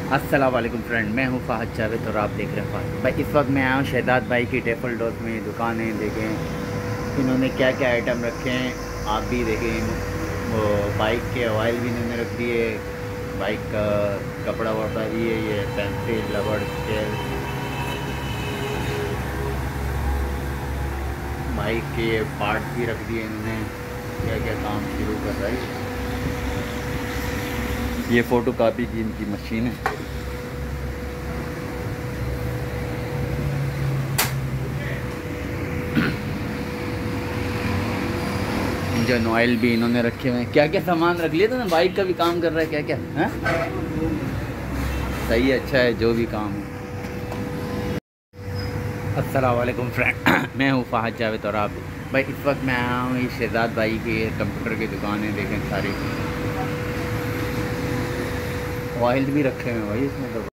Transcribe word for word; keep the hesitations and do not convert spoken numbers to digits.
अस्सलाम वालेकुम फ्रेंड, मैं हूँ फ़ाहद जावेद और आप देख रहे हैं फ़ाहद भाई। इस वक्त मैं आया हूँ शहजाद भाई की टेफल डोज में दुकान है। देखें इन्होंने क्या क्या आइटम रखे हैं, आप भी देखें। वो बाइक के ऑयल भी इन्होंने रख दिए, बाइक का कपड़ा वपड़ा भी है, ये पेंसिल रबड़ स्केल, बाइक के पार्ट भी रख दिए इन्होंने। क्या क्या काम शुरू कर रहा है। ये फ़ोटो कापी की इनकी मशीन है। इंजन ऑयल भी इन्होंने रखे हुए हैं। क्या क्या सामान रख लिया था ना, बाइक का भी काम कर रहा है। क्या क्या है, सही है, अच्छा है जो भी काम है। अस्सलाम वालेकुम फ्रेंड, मैं हूँ फ़ाहद जावेद और आप भाई। इस वक्त मैं आया हूँ ये शहजाद भाई की कंप्यूटर की दुकान है। देखें सारी ऑयल भी रखे हुए हैं भाई इसमें तो।